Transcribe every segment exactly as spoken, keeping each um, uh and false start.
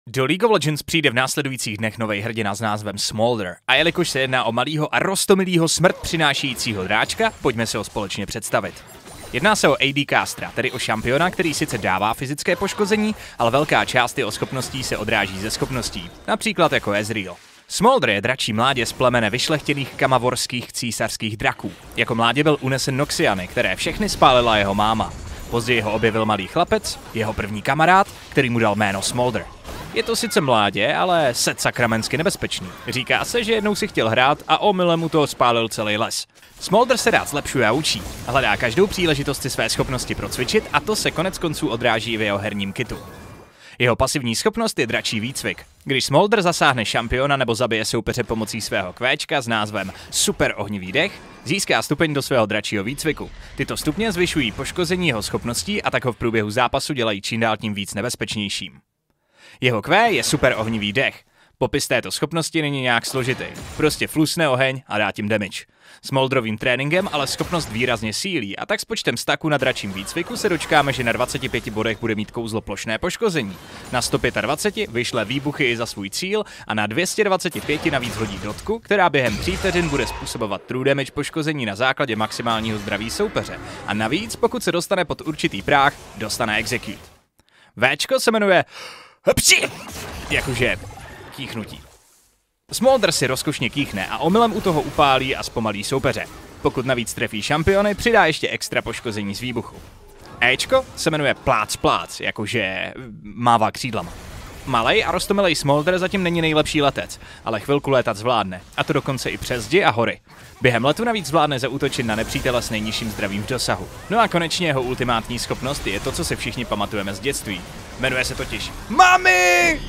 Do League of Legends přijde v následujících dnech nový hrdina s názvem Smolder. A jelikož se jedná o malýho a roztomilýho smrt přinášejícího dráčka, pojďme se ho společně představit. Jedná se o A D Castra, tedy o šampiona, který sice dává fyzické poškození, ale velká část jeho schopností se odráží ze schopností, například jako Ezreal. Smolder je dračí mládě z plemene vyšlechtěných kamavorských císařských draků. Jako mládě byl unesen Noxiany, které všechny spálila jeho máma. Později ho objevil malý chlapec, jeho první kamarád, který mu dal jméno Smolder. Je to sice mládě, ale set sakramensky nebezpečný. Říká se, že jednou si chtěl hrát a omylem mu toho spálil celý les. Smolder se rád zlepšuje a učí. Hledá každou příležitost si své schopnosti procvičit a to se konec konců odráží v jeho herním kitu. Jeho pasivní schopnost je dračí výcvik. Když Smolder zasáhne šampiona nebo zabije soupeře pomocí svého kvéčka s názvem Super ohnivý dech, získá stupeň do svého dračího výcviku. Tyto stupně zvyšují poškození jeho schopností a tak ho v průběhu zápasu dělají čím dál tím víc nebezpečnějším. Jeho Q je super ohnivý dech. Popis této schopnosti není nějak složitý. Prostě flusne oheň a dá tím damage. Smolderovým tréninkem ale schopnost výrazně sílí a tak s počtem staku na dračím výcviku se dočkáme, že na dvaceti pěti bodech bude mít kouzlo plošné poškození. Na sto dvacet pět vyšle výbuchy i za svůj cíl a na dvě stě dvacet pět navíc hodí dotku, která během tří vteřin bude způsobovat true damage poškození na základě maximálního zdraví soupeře. A navíc, pokud se dostane pod určitý práh, dostane execute. Véčko se jmenuje Hpsi! Jakože kýchnutí. Smolder si rozkošně kýchne a omylem u toho upálí a zpomalí soupeře. Pokud navíc trefí šampiony, přidá ještě extra poškození z výbuchu. Éčko se jmenuje Plác Plác, jakože mává křídlama. Malej a roztomilej Smolder zatím není nejlepší letec, ale chvilku létat zvládne, a to dokonce i přes zdi a hory. Během letu navíc zvládne zaútočit na nepřítele s nejnižším zdravím v dosahu. No a konečně jeho ultimátní schopnost je to, co si všichni pamatujeme z dětství. Jmenuje se totiž Mami!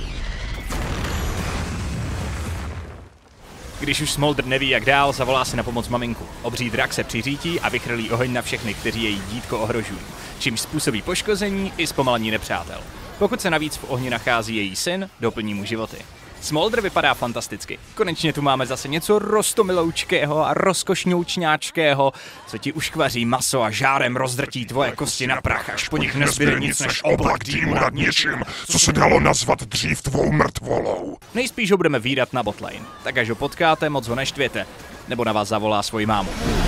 Když už Smolder neví jak dál, zavolá si na pomoc maminku. Obří drak se přiřítí a vychrlí oheň na všechny, kteří její dítko ohrožují, čímž způsobí poškození i zpomalení nepřátel. Pokud se navíc v ohni nachází její syn, doplní mu životy. Smolder vypadá fantasticky. Konečně tu máme zase něco rostomiloučkého a rozkošňoučňáčkého, co ti uškvaří maso a žárem rozdrtí tvoje kosti na prach, až po nich nezbyde nic než oblak dýmu nad něčím, co se dalo nazvat dřív tvou mrtvolou. Nejspíš ho budeme vídat na botlane, tak až ho potkáte, moc ho neštvěte, nebo na vás zavolá svoji mámu.